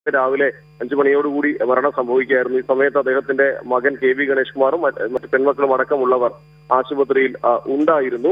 രാവിലെ 5 മണിയോടുകൂടി മരണം സംഭവിക്കുകയായിരുന്നു. ഈ സമയത്ത് അദ്ദേഹത്തിന്റെ മകൻ KV ഗണേഷ് കുമാറും മറ്റ് പെൺമക്കളും അടക്കമുള്ളവർ ആശുപത്രിയിൽ ഉണ്ടായിരുന്നു.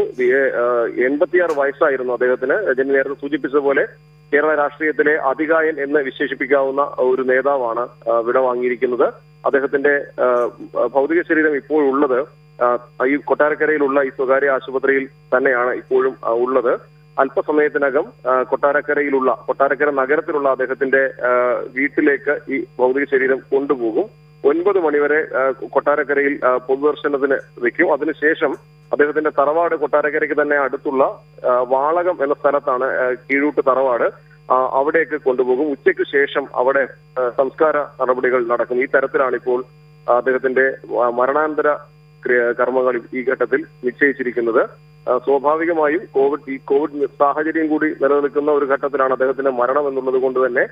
86 വയസ്സായിരുന്നു അദ്ദേഹത്തിന്. രജനി നേരത്തെ സൂചിപ്പിച്ചതുപോലെ കേരള രാഷ്ട്രീയത്തിലെ അതികായൻ എന്ന് വിശേഷിപ്പിക്കാവുന്ന ഒരു നേതാവാണ് വിടവാങ്ങിയിരിക്കുന്നത്. അദ്ദേഹത്തിന്റെ ഭൗതിക ശരീരം ഇപ്പോഴുള്ളത് ഈ കൊട്ടാരക്കരയിലുള്ള ഈ സ്വകാര്യ ആശുപത്രിയിൽ തന്നെയാണ് ഇപ്പോഴും ഉള്ളത്. അല്പസമയത്തിനകം കൊട്ടാരക്കര നഗരത്തിലുള്ള അദ്ദേഹത്തിന്റെ വീട്ടിലേക്ക് ഈ ഭൗതിക ശരീരം കൊണ്ടുപോകും. 9 മണിവരെ കൊട്ടാരക്കരയിൽ പൊതുദർശനത്തിന് വെക്കും. അതിനുശേഷം അദ്ദേഹത്തിന്റെ തറവാട് കൊട്ടാരക്കരയ്ക്ക് തന്നെ അടുത്തുള്ള വാളകം എന്ന സ്ഥലത്താണ് കീഴൂട്ട് തറവാട്. അവിടേക്ക് കൊണ്ടുപോകും. ഉച്ചയ്ക്ക് ശേഷം അവിടെ സംസ്കാര നടപടികൾ നടക്കും. ഈ തരത്തിലാണ് ഇപ്പോൾ അദ്ദേഹത്തിന്റെ മരണാനന്തര കർമ്മങ്ങൾ ഈ ഘട്ടത്തിൽ നിശ്ചയിച്ചിരിക്കുന്നത്. സ്വാഭാവികമായും കോവിഡ് സാഹചര്യം കൂടി നിലനിൽക്കുന്ന ഒരു ഘട്ടത്തിലാണ് അദ്ദേഹത്തിന്റെ മരണം എന്നുള്ളത് കൊണ്ട് തന്നെ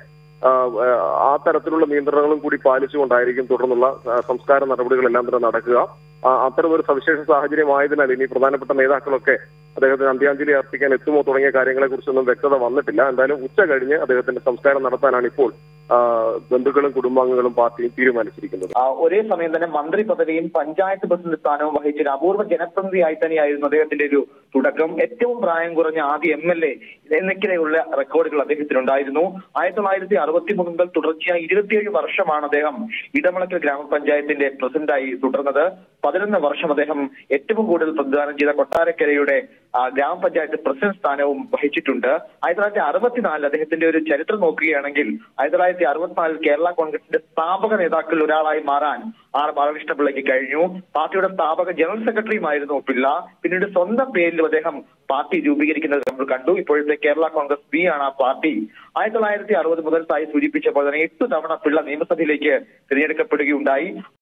ആ തരത്തിലുള്ള നിയന്ത്രണങ്ങളും കൂടി പാലിച്ചുകൊണ്ടായിരിക്കും തുടർന്നുള്ള സംസ്കാര നടപടികളെല്ലാം തന്നെ നടക്കുക. അത്തരമൊരു സവിശേഷ സാഹചര്യമായതിനാൽ ഇനി പ്രധാനപ്പെട്ട നേതാക്കളൊക്കെ അദ്ദേഹത്തിന് അന്ത്യാഞ്ജലി അർപ്പിക്കാൻ എത്തുമോ തുടങ്ങിയ കാര്യങ്ങളെ കുറിച്ചൊന്നും വ്യക്തത വന്നിട്ടില്ല. എന്തായാലും ഉച്ച കഴിഞ്ഞ് അദ്ദേഹത്തിന്റെ സംസ്കാരം നടത്താനാണ് ഇപ്പോൾ ബന്ധുക്കളും കുടുംബാംഗങ്ങളും പാർട്ടിയും തീരുമാനിച്ചിരിക്കുന്നത്. ഒരേ സമയം തന്നെ മന്ത്രി പദവിയും പഞ്ചായത്ത് പ്രസിഡന്റ് സ്ഥാനവും വഹിച്ച ഒരു അപൂർവ ജനപ്രതിനിധിയായി തന്നെയായിരുന്നു അദ്ദേഹത്തിന്റെ ഒരു തുടക്കം. ഏറ്റവും പ്രായം കുറഞ്ഞ ആദ്യ MLA എന്നൊക്കെയുള്ള റെക്കോർഡുകൾ അദ്ദേഹത്തിനുണ്ടായിരുന്നു. 1963 മുതൽ തുടർച്ചയായി 27 വർഷമാണ് അദ്ദേഹം ഇടമളക്കൽ ഗ്രാമപഞ്ചായത്തിന്റെ പ്രസിഡന്റായി തുടർന്നത്. 11 വർഷം അദ്ദേഹം ഏറ്റവും കൂടുതൽ പ്രതിദാനം ചെയ്ത കൊട്ടാരക്കരയുടെ ഗ്രാമപഞ്ചായത്ത് പ്രസിഡന്റ് സ്ഥാനവും വഹിച്ചിട്ടുണ്ട്. 1964 അദ്ദേഹത്തിന്റെ ഒരു ചരിത്രം നോക്കുകയാണെങ്കിൽ 1964 കേരള കോൺഗ്രസിന്റെ സ്ഥാപക നേതാക്കളിൽ ഒരാളായി മാറാൻ R ബാലകൃഷ്ണപിള്ളയ്ക്ക് കഴിഞ്ഞു. പാർട്ടിയുടെ സ്ഥാപക ജനറൽ സെക്രട്ടറിയുമായിരുന്നു പിള്ള. പിന്നീട് സ്വന്തം പേരിലും അദ്ദേഹം പാർട്ടി രൂപീകരിക്കുന്നത് നമ്മൾ കണ്ടു. ഇപ്പോഴത്തെ കേരള കോൺഗ്രസ് B ആണ് ആ പാർട്ടി. 1960 മുതൽ തായി സൂചിപ്പിച്ച പോലെ തന്നെ 8 തവണ പിള്ള നിയമസഭയിലേക്ക് തിരഞ്ഞെടുക്കപ്പെടുകയുണ്ടായി.